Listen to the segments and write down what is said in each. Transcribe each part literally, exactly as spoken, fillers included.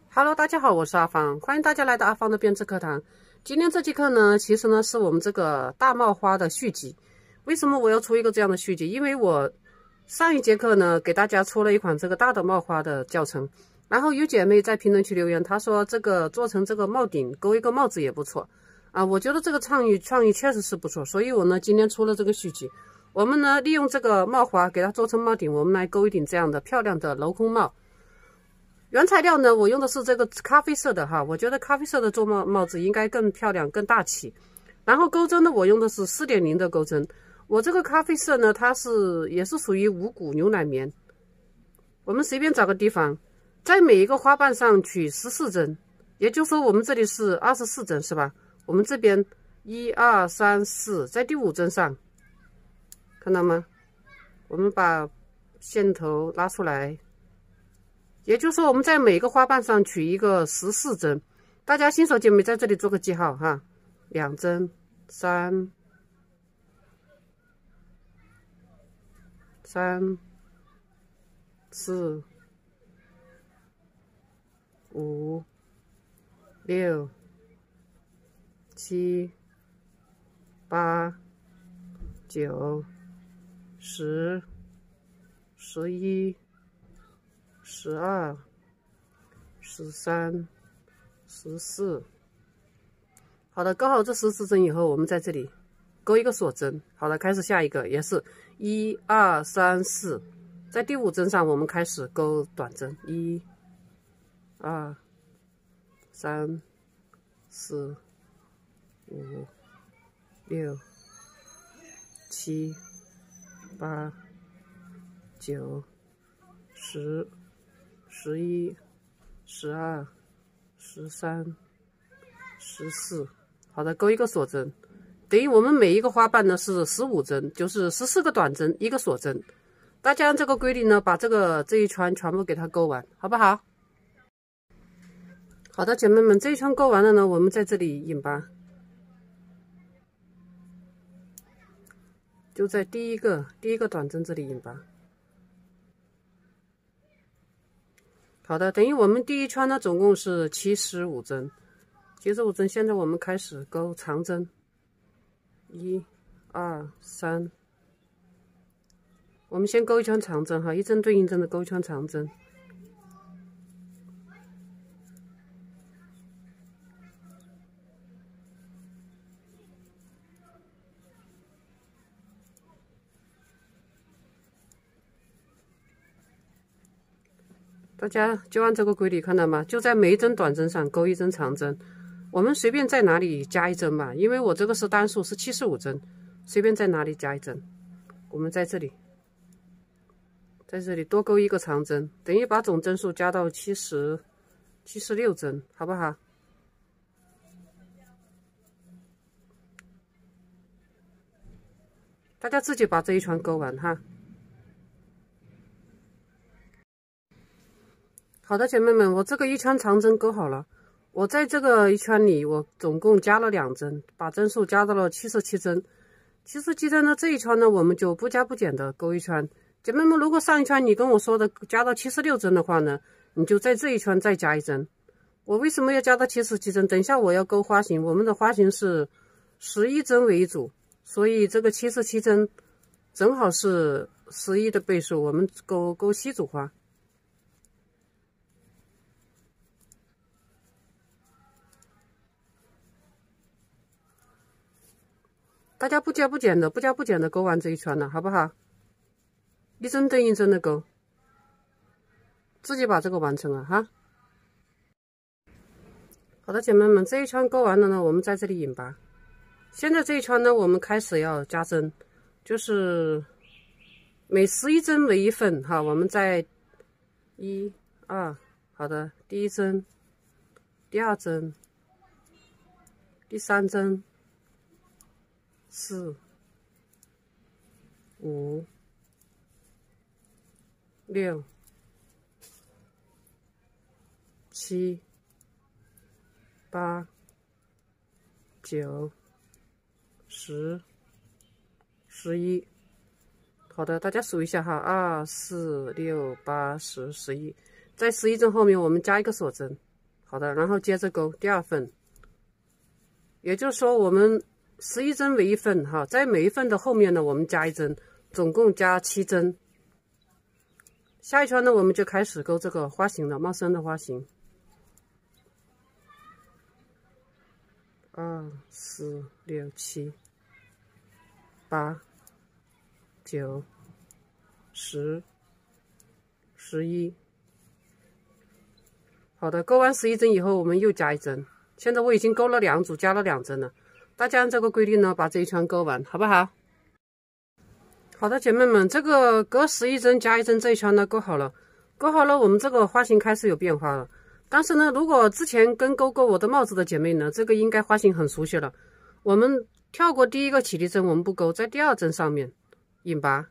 Hello， 大家好，我是阿芳，欢迎大家来到阿芳的编织课堂。今天这节课呢，其实呢是我们这个大帽花的续集。为什么我要出一个这样的续集？因为我上一节课呢给大家出了一款这个大的帽花的教程，然后有姐妹在评论区留言，她说这个做成这个帽顶勾一个帽子也不错啊。我觉得这个创意创意确实是不错，所以我呢今天出了这个续集。我们呢利用这个帽花给它做成帽顶，我们来勾一顶这样的漂亮的镂空帽。原材料呢，我用的是这个咖啡色的哈，我觉得咖啡色的做帽帽子应该更漂亮、更大气。然后钩针呢，我用的是 四点零 的钩针。我这个咖啡色呢，它是也是属于无骨牛奶棉。我们随便找个地方，在每一个花瓣上取十四针，也就是说我们这里是二十四针是吧？我们这边一二三四，在第五针上，看到吗？我们把线头拉出来。也就是说，我们在每个花瓣上取一个十四针，大家新手姐妹在这里做个记号哈，两针、三、三、四、五、六、七、八、九、十、十一。十二、十三、十四，好的，勾好这十四针以后，我们在这里勾一个锁针。好的，开始下一个，也是一二三四，在第五针上我们开始勾短针，一、二、三、四、五、六、七、八、九、十。十一、十二、十三、十四，好的，勾一个锁针，等于我们每一个花瓣呢是十五针，就是十四个短针，一个锁针。大家按这个规律呢，把这个这一圈全部给它勾完，好不好？好的，姐妹们，这一圈勾完了呢，我们在这里引拔，就在第一个第一个短针这里引拔。好的，等于我们第一圈呢，总共是七十五针，七十五针。现在我们开始勾长针，一、二、三。我们先勾一圈长针哈，一针对应针的勾一圈长针。大家就按这个规律，看到吗？就在每一针短针上勾一针长针，我们随便在哪里加一针吧，因为我这个是单数，是七十五针，随便在哪里加一针。我们在这里，在这里多勾一个长针，等于把总针数加到七十、七十六针，好不好？大家自己把这一圈勾完哈。好的，姐妹们，我这个一圈长针勾好了。我在这个一圈里，我总共加了两针，把针数加到了七十七针。七十七针呢，这一圈呢，我们就不加不减的勾一圈。姐妹们，如果上一圈你跟我说的加到七十六针的话呢，你就在这一圈再加一针。我为什么要加到七十七针？等一下我要勾花型，我们的花型是十一针为主，所以这个七十七针正好是十一的倍数，我们勾勾西组花。大家不加不减的，不加不减的勾完这一圈了，好不好？一针对一针的勾，自己把这个完成了哈。好的，姐妹们，这一圈勾完了呢，我们在这里引拔。现在这一圈呢，我们开始要加针，就是每十一针为一份哈。我们在一、二，好的，第一针，第二针，第三针。四、五、六、七、八、九、十、十一。好的，大家数一下哈，二、四、六、八、十、十一，在十一针后面我们加一个锁针， 好的，然后接着钩第二份，也就是说我们十一针为一份哈，在每一份的后面呢，我们加一针，总共加七针。下一圈呢，我们就开始钩这个花型了，茂生的花型。二、四、六、七、八、九、十、十一。好的，钩完十一针以后，我们又加一针。现在我已经钩了两组，加了两针了。大家按这个规律呢，把这一圈钩完，好不好？好的，姐妹们，这个隔十一针加一针这一圈呢，钩好了，钩好了，我们这个花型开始有变化了。但是呢，如果之前跟钩钩我的帽子的姐妹呢，这个应该花型很熟悉了。我们跳过第一个起立针，我们不钩，在第二针上面引拔，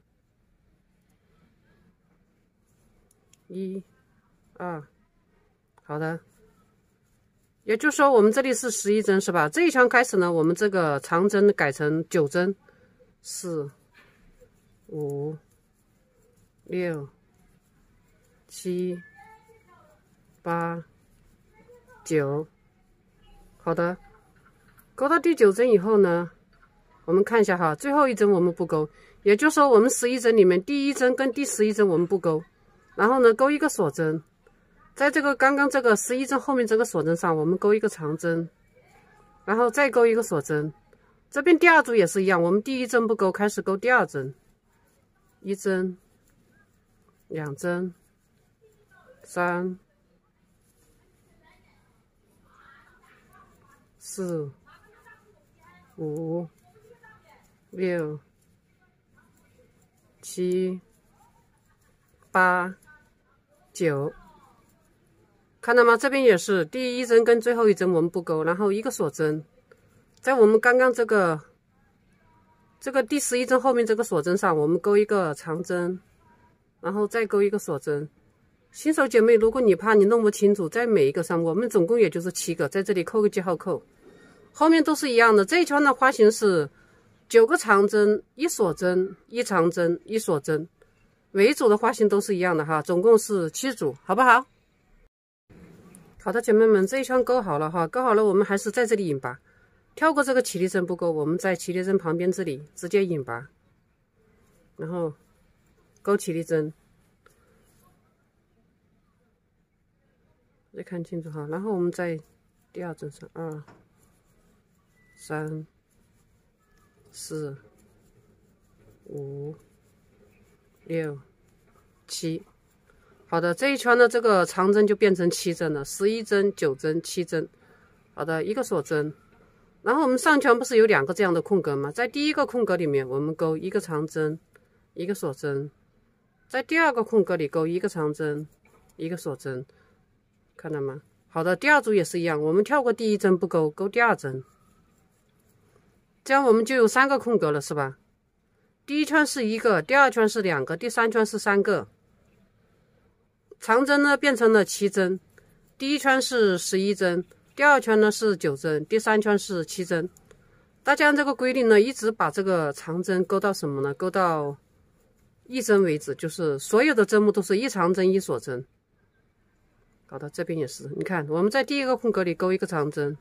一、二，好的。也就是说，我们这里是十一针，是吧？这一圈开始呢，我们这个长针改成九针，四、五、六、七、八、九。好的，钩到第九针以后呢，我们看一下哈，最后一针我们不钩，也就是说，我们十一针里面第一针跟第十一针我们不钩，然后呢，钩一个锁针。在这个刚刚这个十一针后面这个锁针上，我们钩一个长针，然后再钩一个锁针。这边第二组也是一样，我们第一针不钩，开始钩第二针，一针、两针、三、四、五、六、七、八、九。看到吗？这边也是第一针跟最后一针我们不钩，然后一个锁针，在我们刚刚这个这个第十一针后面这个锁针上，我们钩一个长针，然后再钩一个锁针。新手姐妹，如果你怕你弄不清楚，在每一个上，我们总共也就是七个，在这里扣个记号扣，后面都是一样的。这一圈的花型是九个长针，一锁针，一长针，一锁针，每一组的花型都是一样的哈，总共是七组，好不好？好的，姐妹们，这一圈钩好了哈，钩好了，我们还是在这里引拔，跳过这个起立针不钩，我们在起立针旁边这里直接引拔，然后钩起立针，再看清楚哈，然后我们在第二针上，二、三、四、五、六、七。好的，这一圈的这个长针就变成七针了，十一针、九针、七针。好的，一个锁针，然后我们上圈不是有两个这样的空格吗？在第一个空格里面，我们钩一个长针，一个锁针；在第二个空格里钩一个长针，一个锁针，看到吗？好的，第二组也是一样，我们跳过第一针不钩，钩第二针，这样我们就有三个空格了，是吧？第一圈是一个，第二圈是两个，第三圈是三个。长针呢变成了七针，第一圈是十一针，第二圈呢是九针，第三圈是七针。大家按这个规律呢，一直把这个长针钩到什么呢？钩到一针为止，就是所有的针目都是一长针一锁针。好的，这边也是，你看我们在第一个空格里钩一个长针，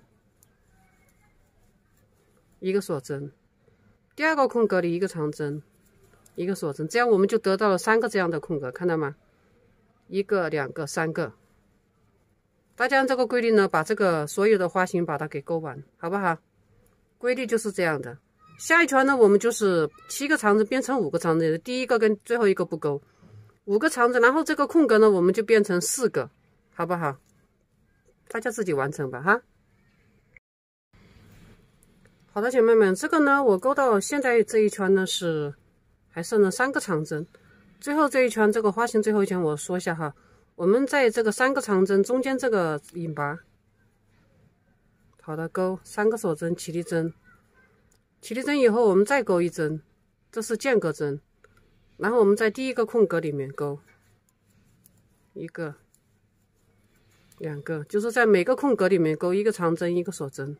一个锁针，第二个空格里一个长针，一个锁针，这样我们就得到了三个这样的空格，看到吗？一个、两个、三个。大家按这个规律呢，把这个所有的花型把它给钩完，好不好？规律就是这样的。下一圈呢，我们就是七个长针变成五个长针，第一个跟最后一个不钩，五个长针，然后这个空格呢，我们就变成四个，好不好？大家自己完成吧，哈。好的，姐妹们，这个呢，我钩到现在这一圈呢是还剩了三个长针。最后这一圈这个花型最后一圈我说一下哈，我们在这个三个长针中间这个引拔，好的，钩三个锁针，起立针，起立针以后我们再钩一针，这是间隔针，然后我们在第一个空格里面钩一个、两个，就是在每个空格里面钩一个长针，一个锁针。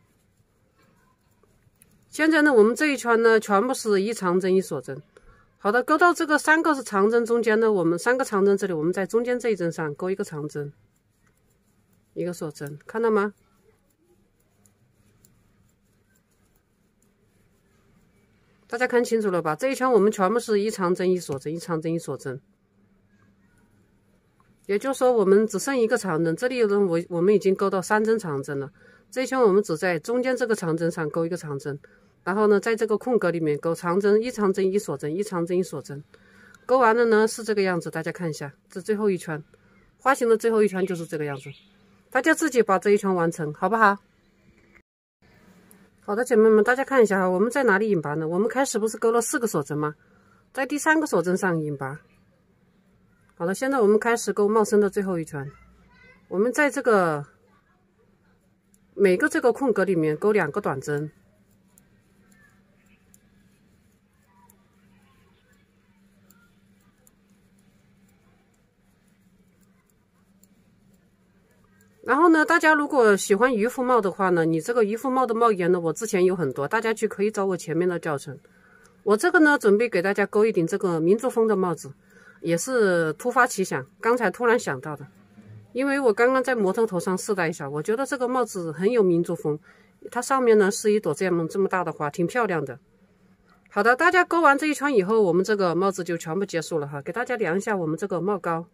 现在呢，我们这一圈呢全部是一长针一锁针。好的，钩到这个三个是长针中间呢，我们三个长针这里，我们在中间这一针上钩一个长针， 一个锁针，看到吗？大家看清楚了吧？这一圈我们全部是一长针一锁针，一长针一锁针。也就是说，我们只剩一个长针，这里有人我我们已经勾到三针长针了。这一圈我们只在中间这个长针上勾一个长针，然后呢，在这个空格里面勾长针，一长针一锁针，一长针一锁针。勾完了呢是这个样子，大家看一下，这最后一圈，花形的最后一圈就是这个样子。大家自己把这一圈完成，好不好？好的，姐妹们，大家看一下哈，我们在哪里引拔呢？我们开始不是勾了四个锁针吗？在第三个锁针上引拔。好了，现在我们开始勾帽身的最后一圈。我们在这个每个这个空格里面勾两个短针，然后呢，大家如果喜欢渔夫帽的话呢，你这个渔夫帽的帽檐呢，我之前有很多，大家去可以找我前面的教程。我这个呢，准备给大家勾一顶这个民族风的帽子。也是突发奇想，刚才突然想到的，因为我刚刚在模特头上试戴一下，我觉得这个帽子很有民族风，它上面呢是一朵这样这么大的花，挺漂亮的。好的，大家勾完这一圈以后，我们这个帽子就全部结束了哈。给大家量一下我们这个帽高，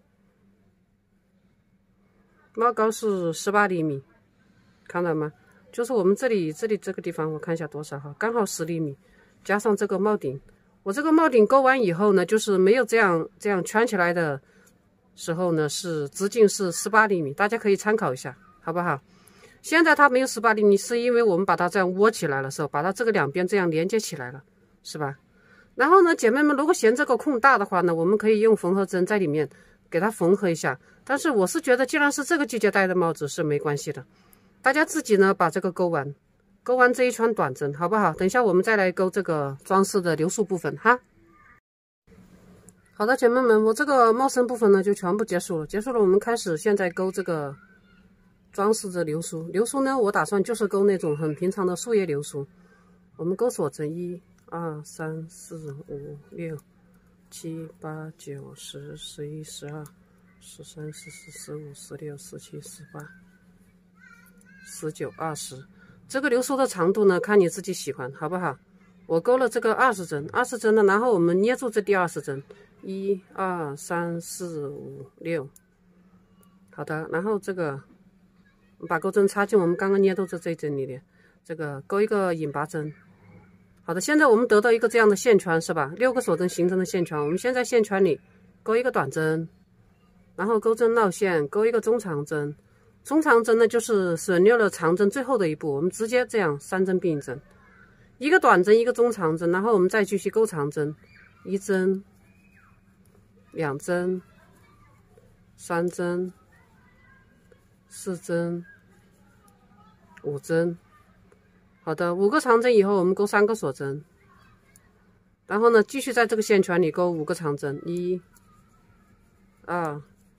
帽高是十八厘米，看到吗？就是我们这里这里这个地方，我看一下多少哈，刚好十厘米，加上这个帽顶。我这个帽顶勾完以后呢，就是没有这样这样圈起来的时候呢，是直径是十八厘米，大家可以参考一下，好不好？现在它没有十八厘米，是因为我们把它这样窝起来了，时候把它这个两边这样连接起来了，是吧？然后呢，姐妹们如果嫌这个空大的话呢，我们可以用缝合针在里面给它缝合一下。但是我是觉得，既然是这个季节戴的帽子是没关系的，大家自己呢把这个勾完。勾完这一圈短针，好不好？等一下我们再来勾这个装饰的流苏部分哈。好的，姐妹们，我这个帽身部分呢就全部结束了。结束了，我们开始现在勾这个装饰的流苏。流苏呢，我打算就是勾那种很平常的树叶流苏。我们勾锁针，一、二、三、四、五、六、七、八、九、十、十一、十二、十三、十四、十五、十六、十七、十八、十九、二十。这个流苏的长度呢，看你自己喜欢，好不好？我勾了这个二十针，二十针呢，然后我们捏住这第二十针，一、二、三、四、五、六。好的，然后这个把钩针插进我们刚刚捏住的这一针里面，这个勾一个引拔针。好的，现在我们得到一个这样的线圈，是吧？六个锁针形成的线圈，我们先在线圈里勾一个短针，然后钩针绕线，勾一个中长针。中长针呢，就是省略了长针最后的一步，我们直接这样三针并针，一个短针，一个中长针，然后我们再继续勾长针，一针、两针、三针、四针、五针。好的，五个长针以后，我们勾三个锁针，然后呢，继续在这个线圈里勾五个长针，一、二、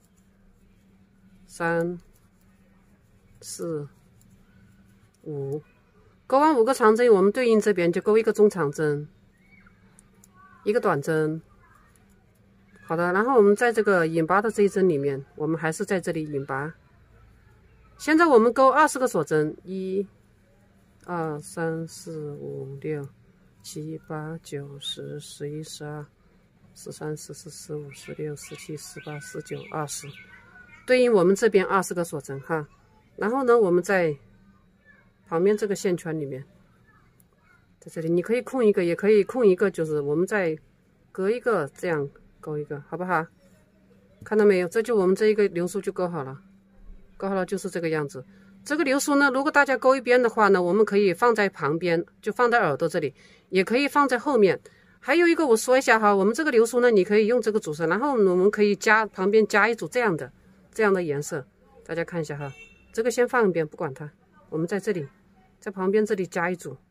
三。四、五，勾完五个长针，我们对应这边就勾一个中长针，一个短针。好的，然后我们在这个引拔的这一针里面，我们还是在这里引拔。现在我们勾二十个锁针，一、二、三、四、五、六、七、八、九、十、十一、十二、十三、十四、十五、十六、十七、十八、十九、二十，对应我们这边二十个锁针哈。然后呢，我们在旁边这个线圈里面，在这里你可以空一个，也可以空一个，就是我们再隔一个这样勾一个，好不好？看到没有？这就我们这一个流苏就勾好了，勾好了就是这个样子。这个流苏呢，如果大家勾一边的话呢，我们可以放在旁边，就放在耳朵这里，也可以放在后面。还有一个我说一下哈，我们这个流苏呢，你可以用这个主色，然后我们可以加旁边加一组这样的这样的颜色，大家看一下哈。这个先放一边，不管它。我们在这里，在旁边这里加一组。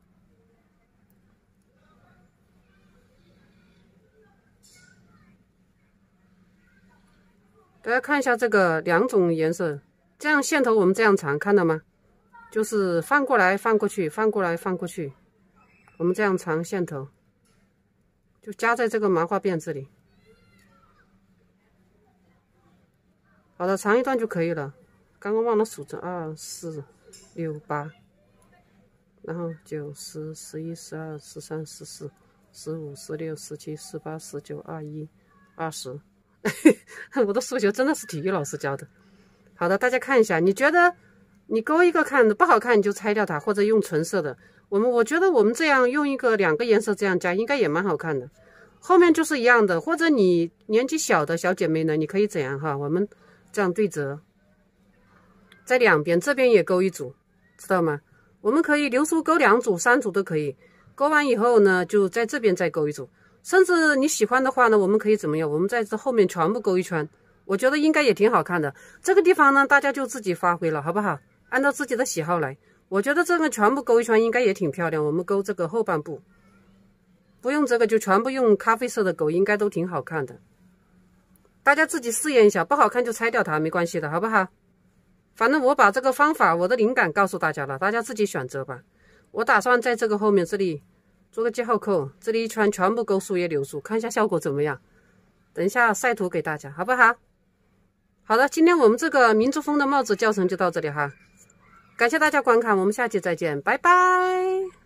大家看一下这个两种颜色，这样线头我们这样长，看到吗？就是翻过来翻过去，翻过来翻过去，我们这样长线头，就夹在这个麻花辫这里。好的，长一段就可以了。 刚刚忘了数着，二四六八，然后九十十一十二十三十四十五十六十七十八十九二一二十。我的数学真的是体育老师教的。好的，大家看一下，你觉得你勾一个看不好看你就拆掉它，或者用纯色的。我们我觉得我们这样用一个两个颜色这样加，应该也蛮好看的。后面就是一样的，或者你年纪小的小姐妹呢，你可以怎样哈？我们这样对折，在两边这边也勾一组，知道吗？我们可以流苏勾两组、三组都可以。勾完以后呢，就在这边再勾一组。甚至你喜欢的话呢，我们可以怎么样？我们在这后面全部勾一圈，我觉得应该也挺好看的。这个地方呢，大家就自己发挥了，好不好？按照自己的喜好来。我觉得这个全部勾一圈应该也挺漂亮。我们勾这个后半部，不用这个就全部用咖啡色的勾，应该都挺好看的。大家自己试验一下，不好看就拆掉它，没关系的，好不好？反正我把这个方法，我的灵感告诉大家了，大家自己选择吧。我打算在这个后面这里做个记号扣，这里一圈全部勾树叶流苏，看一下效果怎么样。等一下晒图给大家，好不好？好的，今天我们这个民族风的帽子教程就到这里哈，感谢大家观看，我们下期再见，拜拜。